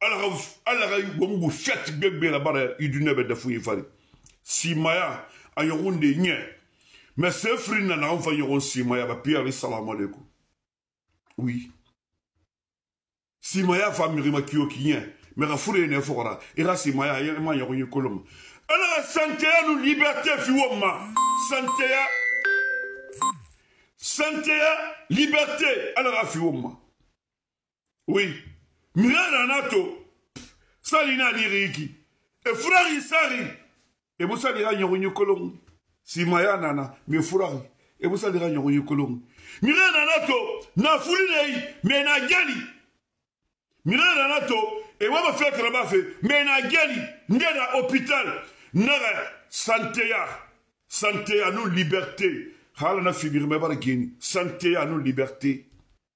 ala bongo chat bebe la bare idune be defu yifari simaya ayogunde nye mais c'est fri na on fa yogon simaya ba pierre salam alaikum oui simaya fa mirima kiyo kinye mais ra fure ne fora ira simaya yema yogon yikolom ala santé nous liberté fi woma santé liberté ala fi woma oui Mirana nato salina liriki e furari sari e musali ga nyonyo kolong si maya nana me furari e musali ga nyonyo kolong mirana nato na fulinei me na geli mirana nato e waba fetra ba fe me na geli ndena hôpital nara santé à nous liberté hala na figure me bar geni santé à nous liberté.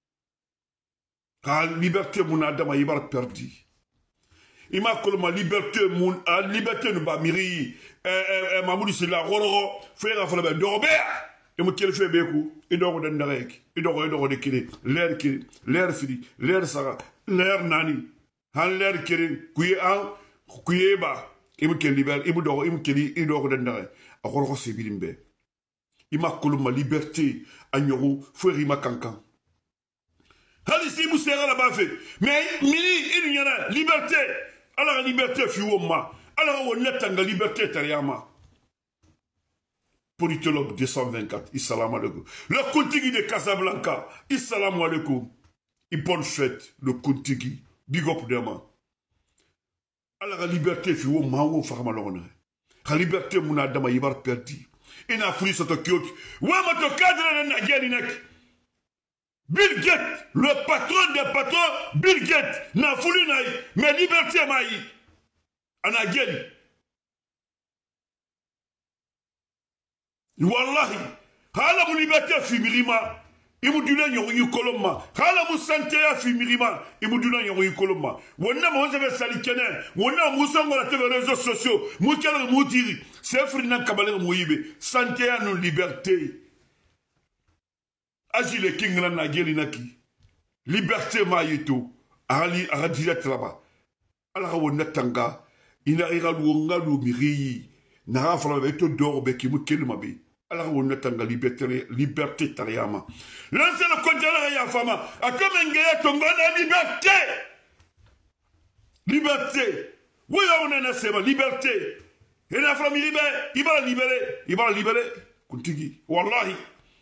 La liberté mon adama ibar perdu. Ima kolma liberté mon liberté ne ba miri mamoudi c'est la roro faire fala be dorbe e mo kel fe beku e dogo den darek e dogo de kiri l'air fidi l'air sara l'air nani han l'air kiri kuye ba e mo kel liber e mo keli e dogo den darek a roro se bilimbe ima kolma liberté anyoru feri makankan. Hadi si moussera la bafé. Mais mini il y a liberté. Alors la liberté fiwoma. Alors on netanga liberté tariama. Politologue 224. Assalamu alaikum. Le Kontigi de Casablanca. Assalamu alaikum. Il bonne fête. Le Kontigi. Big up demain. Alors la liberté fiwoma ou farma l'honneur. La liberté mouna dama yibar perdi. Ina fri soto kyoki. Wama to cadre na gelinek. Bill Gates, le patron des patrons, Bill Gates, n'a voulu naï, mais liberté maï. Anagel. Wallahi, hala mu liberté fimirima, imu duna nyongi koloma, hala mu santé fimirima, imu duna nyongi koloma. Wonna mo zebe salikene, wonna mu songo la télé réseaux sociaux, mu kala mu tiri, c'est frina kabale mu yibe, santé à nos libertés. Agile king na nageli naki liberté maïto ali direct là-bas ala wonna tanga ina ira luonga lu miri na rafala beto dorbe ki mu kelma be ala wonna tanga liberté tariama lancer le conteneur ya fama akomenge ya tongana liberté oui on a sema liberté et la famille ibara libéré kuntigi wallahi.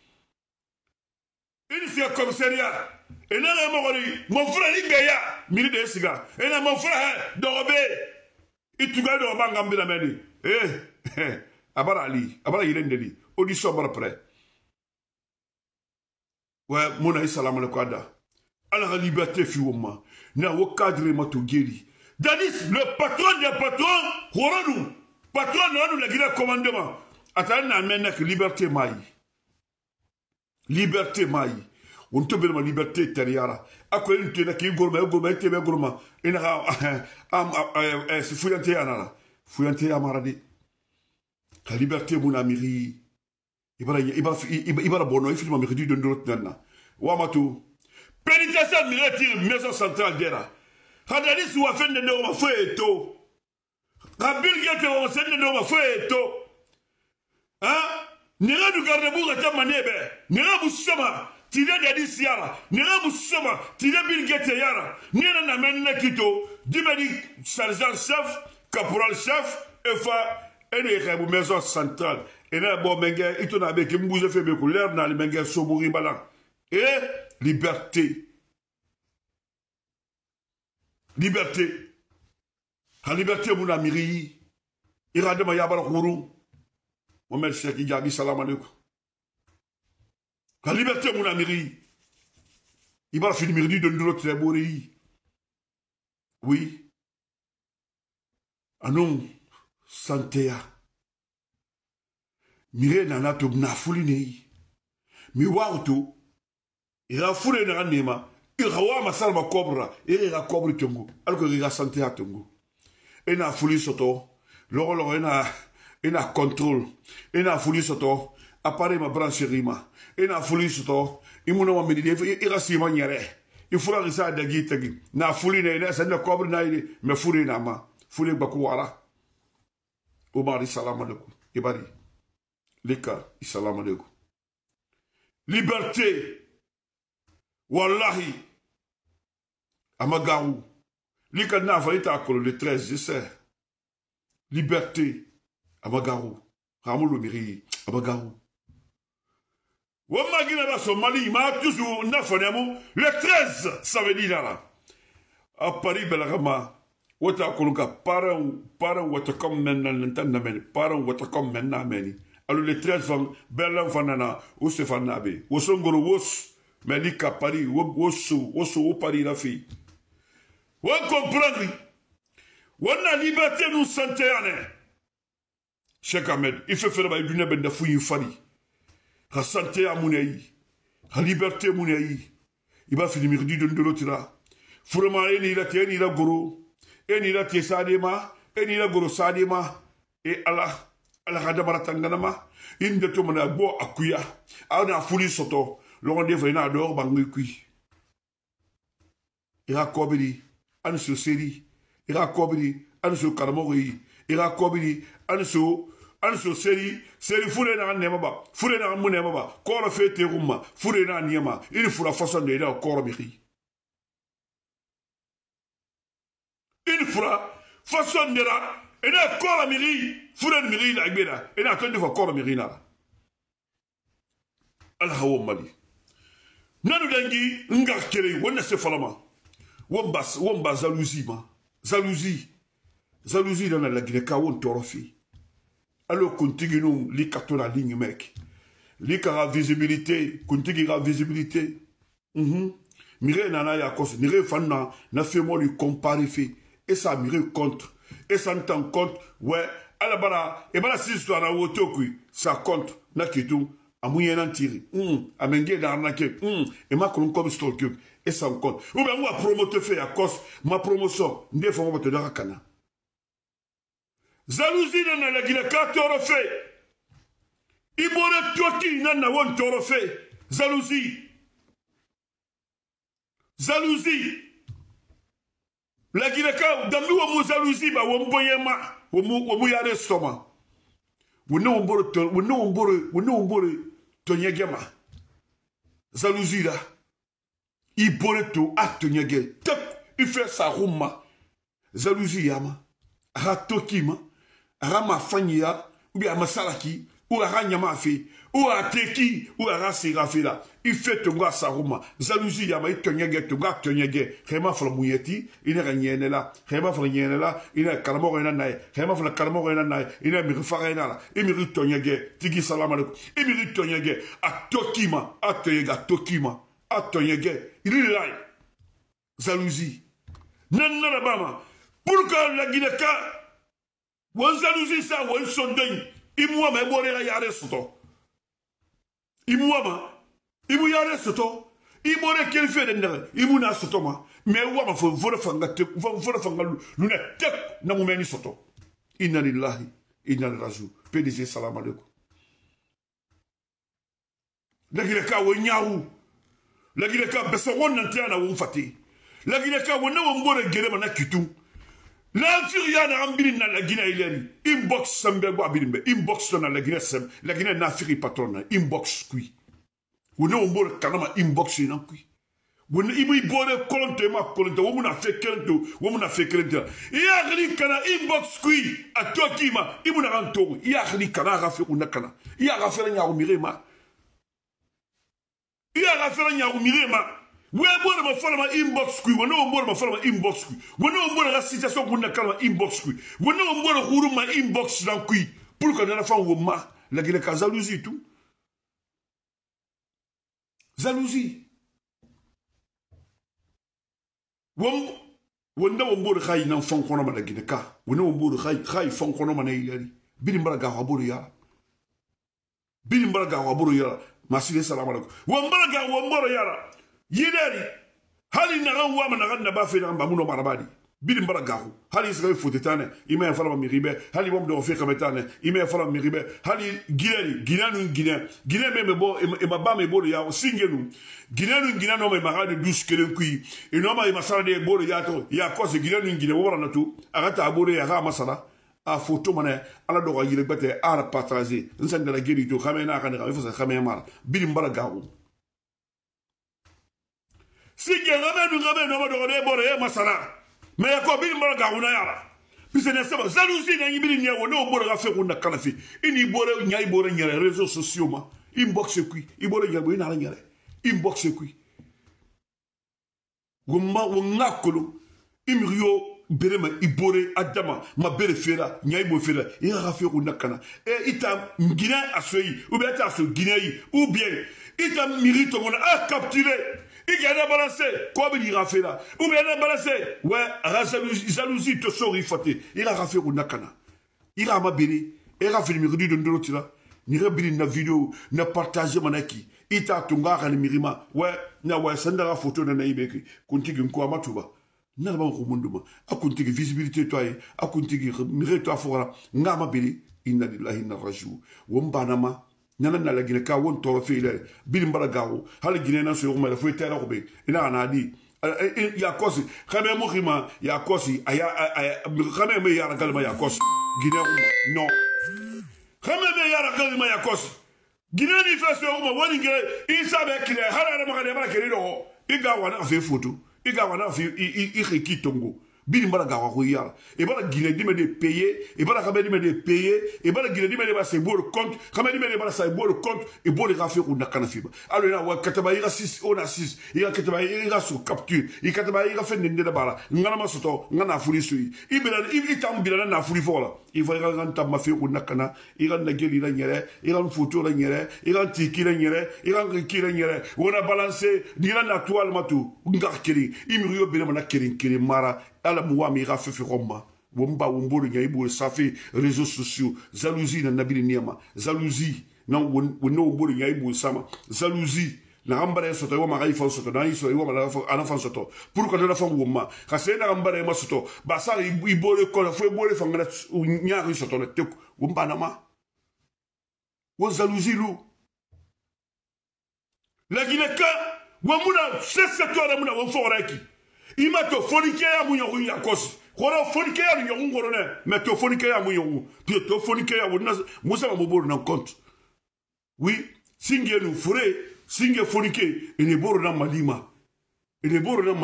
Il fait commissariat. Et là, mon frère, il gagne, mille de cigares. Et là, mon frère, dorbe. Il te gagne dorbe, gambe la mène. Abara Ali, Abara Yirendeli, audition bar près. Ouais, mon aïe salam le quada. Alors, la liberté fut au moins. N'a au cadre matou guéri. Dadis, le patron des patrons, Horonou. Patron, nous, la guide commandement. Attends, n'a mène que liberté maï. Liberté maï. On te veut ma liberté terriara. A quoi une tena qui gourmet, tebe gourma. Et n'a c'est fouillante anara. Fouillante amaradi. La liberté mon amiri. Ibara bono, il filme ma mérite de l'autre nana. Wamatu. Pénitentiaire militaire, maison centrale d'Era. Hadadis ou a fait de nos feuilletos. Rabil Gates on sait de nos feuilletos. Hein? Nira du garde-bourg à ta manebe. Nira boussama. Tide dadi siara. Nira boussama. Tide Bill Gates yara. Nira na menne kito. Dimedi sergent chef. Caporal chef. Efa. Ene rebu maison centrale. Ene bon menge. Ito na beke mbouze fe bekou. L'air na li menge sobouri balan. Et liberté. Liberté. La liberté mon amiri. Iradema yabar kourou. Mohamed Cheikh Idjabi, salam alaikum. La liberté, mon amiri. Il va finir de nous très beau. Oui. Anon, santé. Mire nana to na fulinei. Mi wauto. Ira fule na nema. Ira wa masalma cobra. Ira cobra tongo. Alors que ira santé à tongo. Et na fuli soto. Loro ina contrôle ina fuli soto appareil ma branche rima ina fuli soto imuna wa medide ira sima nyere il faut que ça dagi tagi na fuli na sa na kobre na ile me fuli na ma fuli baku wala o mari salam alaikum ibari lika salam alaikum liberté wallahi amagaru lika na falita ko le 13 je sais liberté amagaru ramulu miri amagaru Wamagina Somali, ma toujours nafonemo. Le 13, ça veut dire là. À Paris, Belrama, Wata Koluka, parent, Watakom Menantameni, parent, Watakom Menameni. Alors le 13, Berlin Fanana, Osefanabe, Osongoro Wos, Melika Paris, Wosu, Paris la fille. On comprend. On a liberté nous santé. Cheikh Ahmed, il fait faire une ben de fouille Fari. La santé à Mounaï, la liberté Mounaï, il va finir de l'autre là. Furma, il a la goro, il a tes sadema, il a goro sadema, et Allah, Hadabaratanganama, il de tomana bo akuya, a fouli soto, l'on devrait d'or bangui. Il a kobili, an se seri, il a kobili, an se karamori, il a kobili, an so seri fure na nema ba fure na mu nema ba koro fete rumma fure na niema il fura façon de la koro miri il fura façon de la et na koro miri fure miri la gbeda et na tande fa koro miri na al hawo mali nanu dangi ngar kere wonna se falama womba jalousie dans la Guinée ka won torofi. Alors, continue li carton la ligne, mec. Li kara visibilité, continue la visibilité. Mire nana ya kos, mire fanna, na fait moi lui comparer fait. Et ça mire contre. Et ça n'entend compte, ouais. À la bala, et bala si histoire na woto kui, ça compte. Na kitou, a moyen en tirer. A mengue d'arnaquer. Et ma kolon comme stalker. Et ça compte. Ou bien moi promote fait à cause, ma promotion, n'de faut moi te dar kana. Jalousie dans la Guinée, quand tu auras fait. Il m'aurait tué dans la Guinée, tu auras fait. Jalousie. La Guinée, dans le jalousie, on peut y aller soma. On jalousie là. Il pourrait tout atteindre. Il fait sa rouma. Jalousie yama. Ratokima. Rama fanya, ou bien masalaki, ou à Ranyama fait, ou à Teki, ou à Rasirafi là. Il fait ton gars Saruma. Jalousie yama, il tenye ton gars tenye. Rema flamouilleti, il n'est rien là. Rema flamouilleti là, il n'est calmor en naï. Rema flamouilleti calmor en naï. Il n'est mirfarena là. Il mérite tenye. Tigi salam alaikum. Il mérite tenye. A Tokima, a Tokima, a tenye. Il est là. Jalousie. Nanana bama. Pourquoi la Guinée-Ka? Wan jalousie ça, wan sondeng. Imouama, il yare soto. Imouama, il yare soto. Il m'aurait quel fait de Imouna soto ma. Mais ouama, faut fanga lunettes, n'a moumeni soto. Inna lillahi, inna lillahi. PDG salam alaikum. La Guinée-Ka, wan yaou. La Guinée-Ka, besa wan nantiana wan fati. La Guinée-Ka, wan na wan bore gere mana kitou. L'Afrique n'a pas la Guinée, inbox Sambego Abilimbe, inbox dans la Guinée, la Guinée n'a pas patron, inbox qui. Vous n'avez pas de canama inbox non qui. Vous n'avez pas de colonnement, vous n'avez fait quelqu'un, vous n'avez fait quelqu'un. Il y a un canal inbox qui, à toi qui m'a, il m'a rendu, il y a un canal à faire une canal. Il y a un affaire à Mirema. Il y a un affaire à Mirema. We are going to follow my inbox kui. We know more about follow my inbox kui. We know more about situation qu'on a calme inbox kui. We know more about my inbox dans kui. Pour que la femme ou ma la Guinée ka jalousie tout. Jalousie. Wanda wambore khay nan fon kono ma la Guinée ka. Wona wambore khay fon kono ma na ilari. Bini mbaraga waburu ya. Bini mbaraga waburu ya. Masile salam alaikum. Wambaraga wamboro yara. Yideri, hali nagan wama nagan na bafe na mbamuno marabadi. bidi mbara gahu hali israel fotetane ime fala miribe hali bom do fe kametane ime fala miribe hali gine me bo e baba me bo ya singenu gine no me magade dus kelen kui e no ma masala de bo ya to ya cause gine wora na tu agata abore ya ga masala a photo mané ala do yire bete ala partager nsanga la geri to kamena kana ka fa kamena mara bidi mbara gahu singe ngame no ma do de bo ya masala mais ya ko bili mbara gauna yara bise ne seba zaluzi na yibili nyewo no bora ga fe ko na kalafi ini bora nyai bora nyere réseaux sociaux ma inbox kui ibora nyere ina la nyere inbox kui gumma wonakolo imriyo berema ibore adama ma bere fera nyai bo fera ina ga fe ko na kana e ita ngina asoyi ou bien ta so guinei ou bien ita mirito ngona a capturer il y a des balancés, quoi il a fait là? Ou bien des balancés? Ouais, jalousie te sort, il faut. Il a fait un nakana. Il a mabili. Il a fait le mérite de l'autre là. Il a fait une vidéo, il a partagé mon acquis. Il a tunga à l'émirima. Ouais, na ouais, c'est une photo de naïbeki. Continue une quoi matuba. N'a pas au monde. A continue visibilité toi. A continue mérite toi fora. N'a mabili. Inna lillahi inna rajou. Wombanama. Nana na la gine ka won toro fe ile bilimbara gawo hal gine na so ma fo tera ko be ina na di ya kosi xame mo xima ya kosi aya xame me ya galma ya kosi gine no xame me ya galma ya kosi gine ni fe so ma woni ngere isa be kire hala ma ga ba kire do iga wana fe photo iga wana fe i tongo bilimbara gawo ko yara e bara gine di me de payer e bara xame di me de payer e bara gine di me de ba se bor compte xame di me de ba sa bor compte e bor ga fe ko nakana fiba alors na wa kataba ira 6 on a 6 ira kataba ira so capture i kataba ira fe ndende da bara ngana masoto ngana furi sui i bila i tam bila na furi fola i va ga nganta ma fe ko nakana ira na geli la nyere ira photo la nyere ira tiki la nyere ira ki la nyere wona balancer dira na toile matu ngar kiri i mi yo bila na kiri mara ala muwami ga fefe romba womba womboro nya ibo safi réseaux sociaux jalousie na nabili niama jalousie na wono womboro nya ibo sama jalousie na ambare soto yo magai fa soto na iso yo mala fa ana fa soto pour que na fa womma ka se na ambare ma soto ba sa ibo le ko fa ibo le fa ngana nya ri soto na tek womba na ma wo jalousie lu la gineka womuna sese to na muna wo foraki ima to fonike ya munyogu ya kosi kora fonike ya nyongu ngorone mais to fonike ya munyogu to fonike ya wona musa maboro na compte oui singe nu fure singe fonike ene boro na malima ene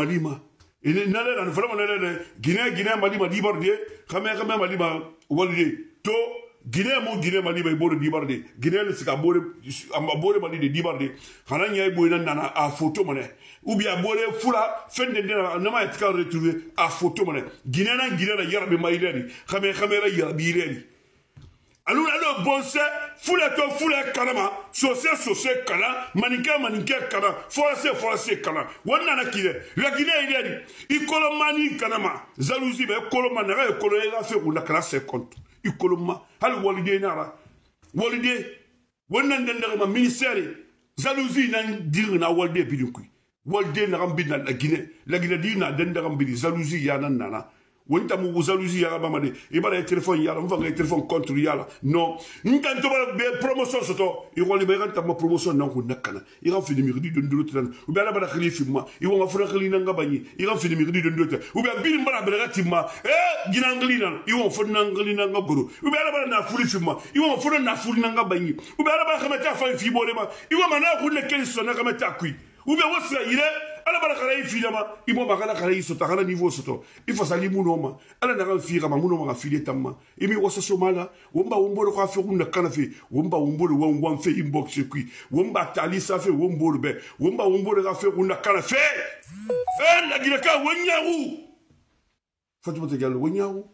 nale na vraiment nale Guinée malima dibarde kame malima walide to Guinée malima iboro dibarde Guinée le sika bore ambore malide dibarde kana nyai boyna nana a photo mone ou bien bore fula fende na ma etka retrouver a photo mone Guinée na yarbe maileni kame ra yarbi ireni alors bonse fula kanama sose kana manike kana force kana wonna na kile la Guinée ireni ikolomani kanama jalousie be kolomani ga kolo ega fe una kana 50 ikoloma hal walide nara walide wonna ndenda ma ministère jalousie nan dir na walde bidukui walde na gambi na la Guinée dina ndenda gambi jalousie ya nan nana wonta mu jalousie ya ba made ibara téléphone ya mva ngai téléphone contre ya non ntanto ba be promotion soto i wali be ganta ma promotion nan ko nakana i ga fini mi di don tan u be ala ba khalifi ma i wonga fura khalina ngabani i ga fini mi di don tan u be bil mbara be gatima gina ngalina i wonga fura ngalina ngaburu u be ala ba na furi fima i wonga fura na furi ngabani u be ala ba khamata fa fi bolema i wonga na ko ne ken sona khamata kui u be wasa ire ala bara kala ifilama imo bakala kala isota kala niveau soto ifo sali munoma ala na fira ma munoma ga file tamma imi wasa somala womba wombolo kwa fe kunna kana fe womba wombolo won fe inbox kui womba talisa fe wombolo be womba wombolo ga fe kunna kana fe la gilaka wanyaru Fatima Tegal wanyaru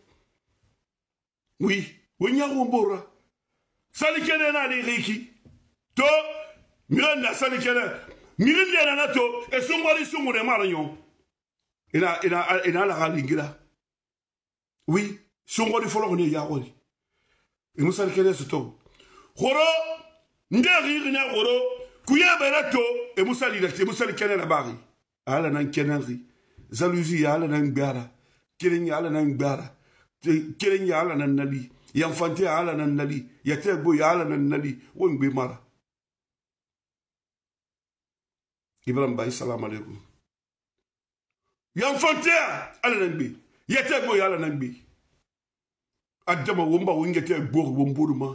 oui wanyaru wombora sali kene na ni riki to miranda sali kene Mirinde na nato e songwari songone maranyo ina la galingira oui songwari folo ne ya goli e musal kele soto khoro nderi na khoro kuya barato e musal kele na bari ala nan kenari jalousie ala nan biara Killing ala nan bara. Killing ala nan nali. Yanfante ala nan nali. Yate boy ala nan nali. Won be mara. Ibrahim Baye salam alaikum. Yanfante ala nan bi. Yate boy ala nan bi. Adama womba wingete bor womburuma.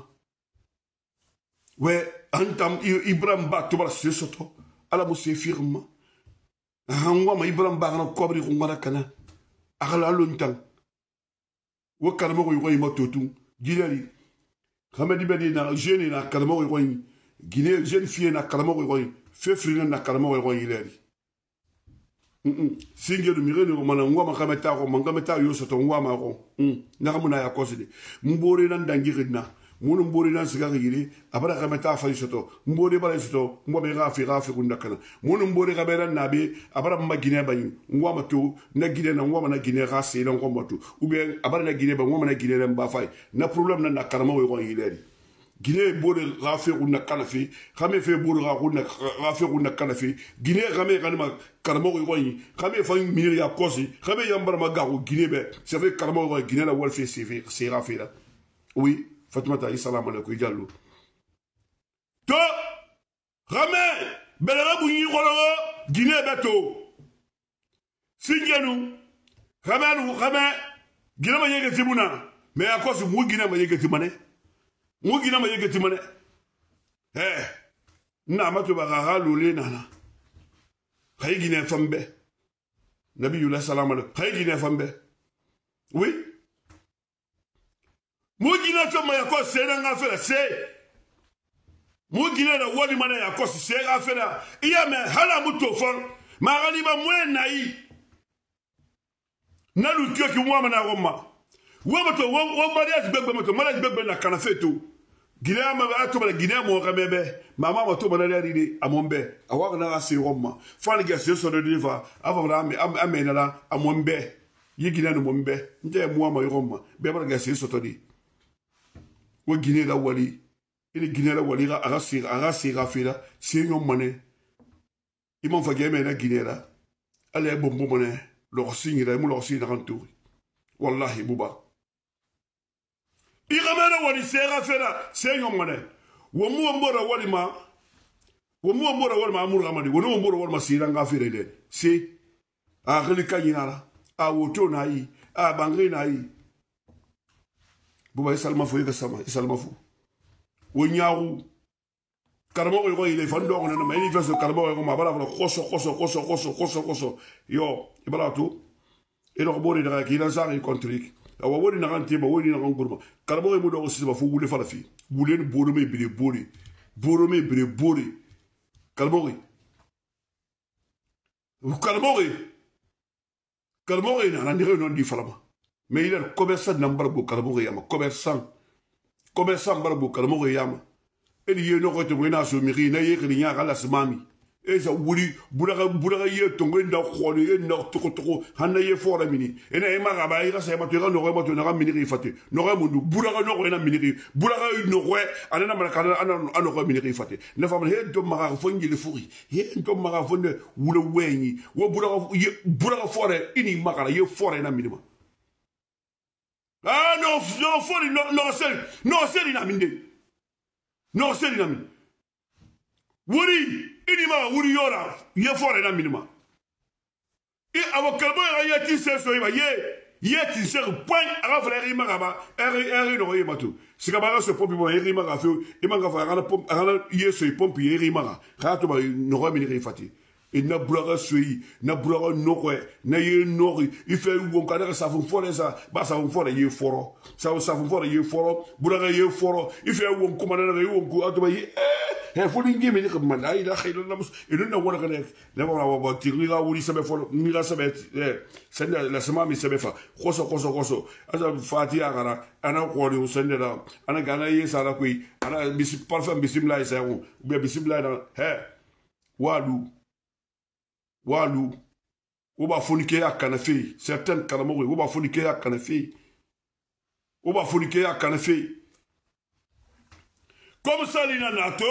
We antam Ibrahim Ba to bar sesoto. Ala mo se firma. Hangwa ma Ibrahim Ba na kobri ngara kana. Akala luntang. Wo kalamo ko yoy matotu. Gilali. Khamedi bedi na jeune na kalamo ko yoy. Guinée jeune fille na kalamo ko yoy. Fefrina na kalamo ko yoy ilali. Singe du mirene ko mana ngwa makameta ko mangameta yo soto ngwa ma ko. Na kamuna ya koside. Mbore nan dangirina. Munu mbori nan sigari giri abara kameta fa soto mbori bala soto mbobe gafi kundakana munu mbori kabera nabe abara mma Guinée bayi ngwa mato na Guinée na ngwa na Guinée ga se lan ko matu ou bien abara na Guinée ba ngwa na Guinée ba fay na problème na karama wo ko yileri Guinée bori gafi kundakana fi xame fe bori gafi kundakana fi Guinée xame kanima karama wo ko yi xame fa minir ya kosi xame yambara ma garu Guinée be c'est vrai karama wo Guinée la wol fe c'est gafi là oui Fatimata salam alaikum Diallo to rame belara bu ñi xolo Guinée beto singenu rame Guinée ma yegati muna mais à cause mu Guinée ma yegati mané na ma to ba ga lolé nana xay Guinée fambe nabiyullah salam alaikum xay Guinée fambe oui Mugina to ma yako sena nga fela se Mugina da wodi mana yako se nga fela iya me hala muto fon ma gali ba mwe nai nalu kyo ki mwa mana goma wo moto wo mariage bebe moto mariage bebe na kana fetu Guinea ma ato ba Guinea mo kamebe mama moto bana riri amombe awa na ase goma fan ga se so de diva ava amena amombe yi Guinea no mombe nje mwa ma goma be ba ga se so to di wo Guinée la wali ini Guinée la wali aga sira fira senyo mané imam fa geme na Guinée la ale bombo mané lo singira mu lo sinira kantouri wallahi buba igamana wali sira fira senyo mané wo mu mbora wali ma amur gamadi wo no mbora wali ma sira nga fira de si a khali kanyara a woto na yi a bangri na yi Buba isalma fo sama isalma fo wonyawu karamo ko ile fando ko na mai feso karamo ko ma bala koso yo ibala tu ilo ko bori daga ki na sari kontrik awa woni na kan tema woni na kan gurma karamo ko mo do sima fo wule fala fi wule ni boro me bire bori karamo na ndire non di falama mais il est commerçant n'embargo karamo yama commerçant barbo karamo yama et il y a no ko to wena so miri na ye kri nya kala smami e za wuri buraga ye to ngenda khoni e no toko hanna ye fora mini e na e maga ba ira sa ma to na mini fati no ga mundu buraga no ko na mini buraga no ko ana ma kana ana ko mini fati na fam he do maga fo ngile furi he do maga fo ne wula wenyi wo buraga fore ini maga ye fora na mini. Ah non, fori no seri na minde. No seri na minde. Wuri inima wuri yora ye fore na minima. E awokalbo ya ti se so ye ti se point ara frère ma gaba eri no ye matu. Sikabara se pompi mo eri ma gafu e ma gafa ara pompi ara ye so pompi eri ma ga to ba no miniri fati. Et na bulaga sui na bulaga nokwe na ye nori ife won kadara sa fon fore sa ba sa fon fore ye foro sa fon fore ye foro bulaga ye foro ife won komana na ye won ko atoba ye he fodi ngimi ni ko man ay da khaylo na mus e non na wona ka nek na wa tiri ga wuri sabe folo ni ga sabe senda la sama mi sabe fa khoso asa fatia gara ana ko ri senda da ana gana ye sara ko ana bisi parfum bismillah sa ko be bismillah na he walu oba fonike ya kanafi certaines karamo oba fonike ya kanafi comme ça lina nato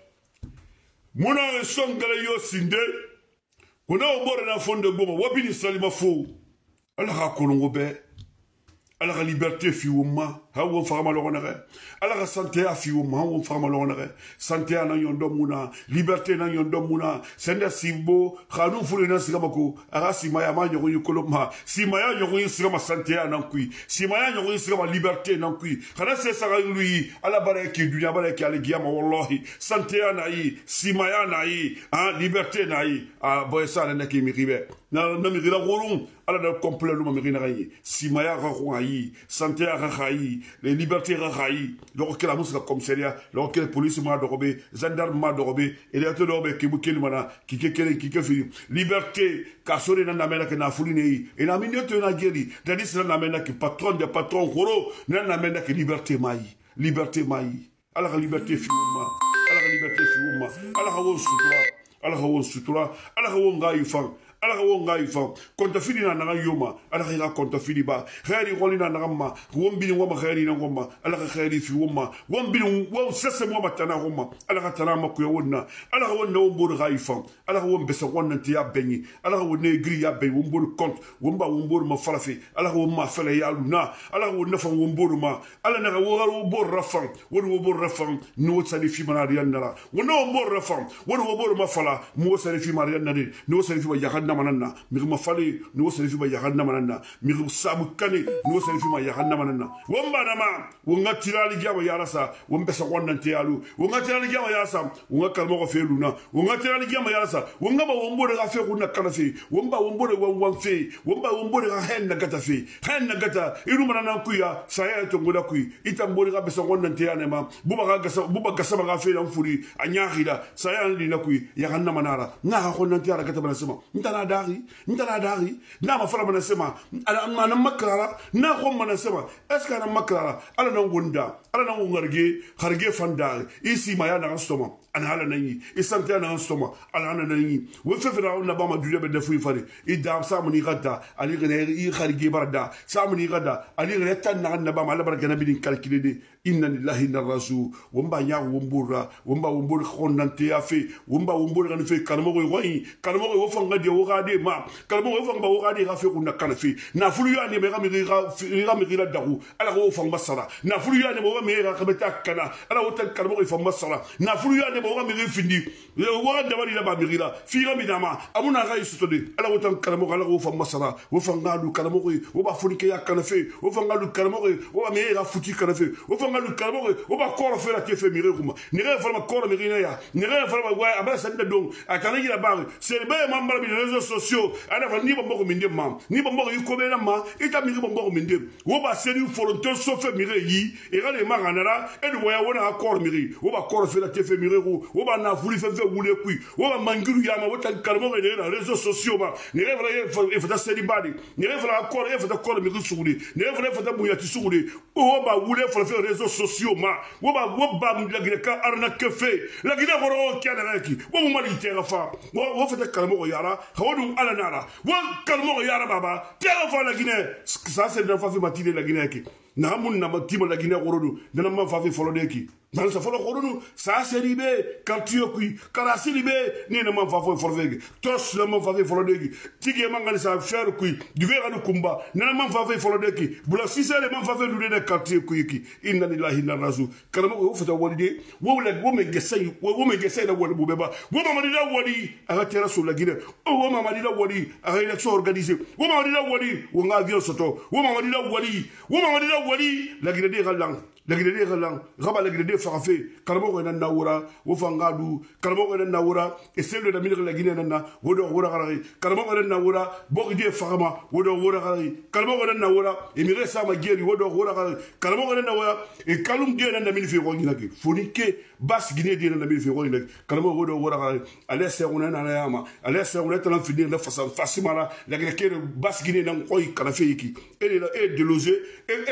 mona songale yo sinde kuna obore na fonde goma wabini salima fo ala ka kolongo be ala ka liberté fi wumma ha wo fama lo ngare ala ka santé a fi wumma wo fama lo ngare santé na yondo muna liberté na yondo muna senda simbo khanu fulu na sigamako aga simaya ma nyogo yukoloma simaya nyogo sigama santé na kui simaya nyogo sigama liberté na kui kana se saka lui ala baraki dunya baraki ala giyama wallahi santé na yi simaya na yi liberté na yi boy sa na ki mi ribe na mi gira golum ala da complet lu mi rina yi simaya ga ko yi santé ga yi les libertés ga yi lo que la musique commissariat lo que police ma dogobe gendarme ma dogobe et les dogobe ki bu mana ki fi liberté ka sori na mena ke na fuli nei et na minute na geri dadi na mena ki patron de patron goro na mena ki liberté mai ala ga liberté fi umma ala ga liberté fi umma ala ga won sutura ala ga won ga yifan ala ka wonga ifa konta fini na naga yoma ala ka konta fini ba khairi goli na naga ma wombini woma khairi na ngoma ala ka khairi fi woma wombini wo sese mo matana ngoma ala ka tana ma ku yonna ala ka wonna wombor gaifa ala ka wombe se wonna tiya benyi ala ka wonna gri ya be wombor compte wombor ma falafi ala ka womma fala ya luna ala ka wonna fa wombor ma ala na ka wombor rafan no sali fi manariya ndara wonna wombor rafan wonna wombor ma fala mo sali fi manariya ndari no sali fi ba manana mi ma fali no selifi ba yahanna manana mi sabu kane no selifi ma yahanna manana womba dama wonga tirali jama yarasa wombe sa wonnan tialu wonga tirali jama yarasa wonga kalmo ko feluna wonga tirali jama yarasa wonga ba wombo de fe kunna kana fe womba wombo de won fe womba wombo de henna gata fe henna gata iru manana kuya saya to ngoda kuyi itambo de be sa wonnan tiane ma buba gasa ba fe lan furi anyahida saya ndi na kuyi yahanna manara nga ko nan tiara gata bana sama ntana dari na ma fala mana sema ala na makrara na ko mana sema eska na makrara ala na ngunda ala na ngarge harge fanda isi ma ya na stoma ana hala na yi isante na stoma ala na yi wo fefera na ba ma dule be defu ifari idam sa muni gada ali gane i harge barda sa muni gada ali gane tan na ba ma la barga na bidin calculer de inna lillahi inna rasul womba nya wombura womba wombur khonante afi womba wombur kan fe kalmo ko wo fanga de wo gade ma kalmo wo fanga wo gade ga fe kunna kana fi na fulu ya ne me ga mi ga daru ala wo fanga sara na fulu ya ne mo ga me ga beta kana ala wo tan kalmo ko fanga sara na fulu ya ne mo ga mi findi wo ga dabari la ba mi gira fi ga mi dama amuna ga yisutode ala wo tan kalmo ala wo fanga sara wo fanga du kalmo ko wo ba funike ya kana fe wo fanga du kalmo ko wo ba me ga futi kana fe wo fanga du kalmo ko wo ba koro fe la ke fe mi re kuma ni re fa ma koro mi gira ya ni re fa ma wa aba sanda dong akana gira ba c'est be mambara bi réseaux sociaux ana fa ni bombo minde mam ni bombo yuko be na ma ita mi bombo minde wo ba seri volonté so fe mi re yi e ga le maganara e do ya wona akor mi ri wo ba koro fe la ke fe mi re wo ba na fuli fe wule kui wo ba mangiru ya ma wo tan kalmo re na réseaux sociaux ba ni re fa e fa seri badi ni re fa akor e fa kor mi ri sugudi ni re fa buya ti sugudi wo ba wule fa fe réseaux sociaux ma wo ba mu la gire ka arna ke fe la gire goro ki ana ki wo mu mali te fa wo fa kalmo yara hawdu ala nara wo kalmo yara baba tera fa la Guinée ça c'est de fa fi matine la Guinée ki na mun na matimo la Guinée gorodu na ma fa fi folo de ki dans sa folo gorodu ça c'est ribe quand tu kui kala silibe ni na ma fa fo forvege tos la ma fa fi folo de ki tige mangani sa faire kui du vera du kumba na ma fa fi folo de ki bula sisele ma fa fi du de quartier kui ki inna lillahi inna rasul kalmo wo fa walide wo la wo me gesay da wodi bubeba wo ma di da wodi aga tera sur la Guinée wo ma di da wodi aga élection organisée wo ma di da wodi wo nga avion soto wo ma di da wodi la Guinée de galang la Guinée de galang gaba la Guinée de farafe kalmo ko na nawura wo fangadu kalmo ko na nawura et c'est le damir la Guinée na wo do wura garari kalmo ko na nawura bo de farama wo do wura garari kalmo ko na nawura e mi resa ma geri wo do wura garari kalmo ko na nawura e kalum de na mi fi ko nyaki fonike bas Guinée de na mi fi ko nyaki kalmo wo do wura garari ale se ona na yama ale se ona tan finir na fasimala la Guinée ke bas Guinée na ko kana fe yiki et déloger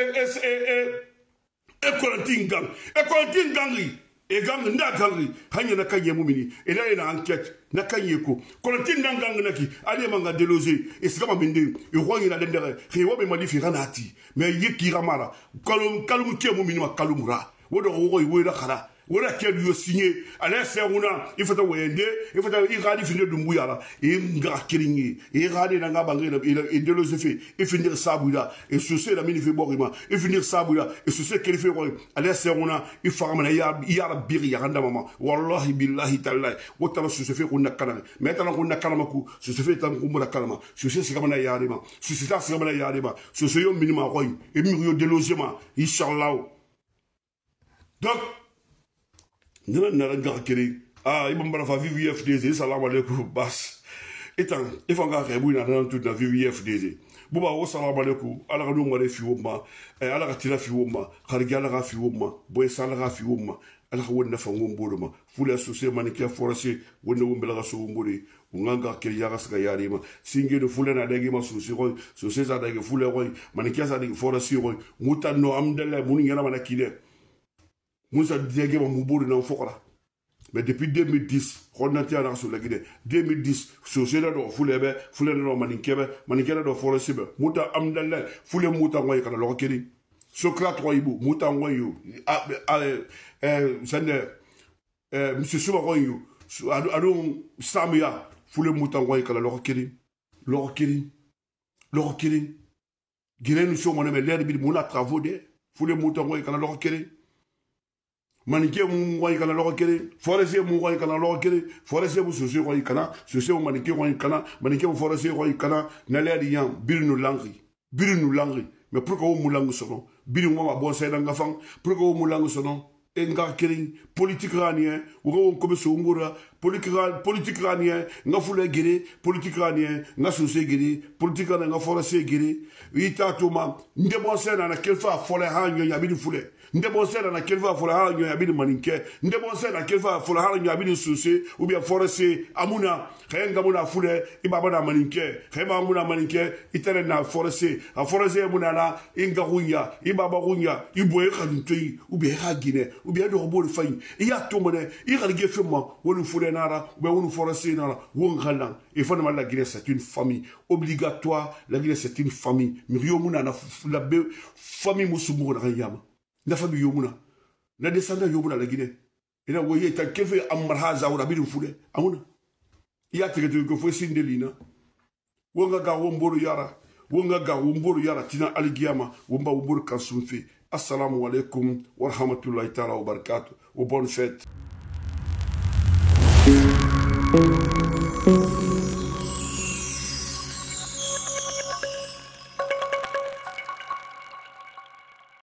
e kolantin gangi e gang nda gangi hanya na kanye mumini e la ina enquête na kanye ko kolantin gangi naki ale manga déloger e sikama minde e ko ina dendere khi wo be madifi ranati mais yiki ramara kalum ke mumini ma kalumra wodo wo ko iwe la khara wala kel yo signé ala seruna ifata wende ifata iradi finir dumbuyala e nga kiringi e radi na nga bangé e de losefe e finir sabuda e souci la mini fe borima e finir sabuda e souci kel fe ko ala seruna e famana ya biri ya randa mama wallahi billahi taala wotala souci fe ko nakana metana ko nakana maku souci fe tan ko mura kalama souci se kamana ya rima souci ta se kamana ya rima souci yo minima ko e mi yo de logement inshallah donc nana nara kiri ibam bara fa VVFDZ salam alaikum bas etan ifanga rebu na nan tout na VVFDZ buba wo salam alaikum ala ga ngare fi woma ala ga tira fi woma kharigala ga fi woma boy sala ga fi woma ala ga wonna fa ngombo ma fula associé manikia forcé wonna wombela ga so ngombori nganga kiri ya ga sga yarima singe do fula na dagi ma so za dagi fula ko manikia sa dagi forcé ko muta no amdala mun ngana manakide Moussa Diagé Moubourg dans Fokora. Mais depuis 2010, on a été à la sur la Guinée. 2010, Société de Foulebe, Foulebe, Manikebe, Manikebe de Forestibe, Mouta Amdallah, Foulé Mouta Waï, à la Lokeri. Socrate Royou, Mouta Waïou, Monsieur Soumaroyou, Adon Samia, Foulé Mouta Waï, à la Lokeri. Lokeri. Guinée, nous sommes en l'air de Mouna Travaux de Foulé Mouta Waï, à la Lokeri. Maniké mouwa kana loko kere forestier mouwa kana loko kere forestier bu sosie ko kana sosie bu maniké ko kana maniké bu forestier ko kana na le di yan birinu langri mais pour que o mulangu sono biri mo ma bo se nga fang pour que o mulangu sono enga kering politique ranien ou ko be so ngura politique ranien nga fule gere politique ranien nga sosie gere politique ranien nga forestier gere ita tuma ndebo se na kelfa fole hanyo ya bidi fule ndebo sera na kelva fola hala nyo yabini maninke ndebo sera na kelva fola hala nyo yabini susi ou bien forestier amuna khenga muna fule ibaba na maninke khema amuna maninke itere na forestier a forestier amuna na inga hunya ibaba hunya iboye khantui ou bien hagine ou bien do robol fay iya tomone igalge fema wonu fule nara ou bien wonu forestier nara won galan et fondamentalement la Guinée c'est une famille obligatoire la Guinée c'est une famille miriyo muna na la famille musumu na yama la famille yomuna la descendant yomuna la Guinée et là voyez ta kefe amarha zaura bidu fule amuna ya tege ko fo sindelina wonga ga womboro yara tina aligiyama womba womboro kansumfi assalamu alaikum wa rahmatullahi ta'ala wa barakatuh wa bonne fête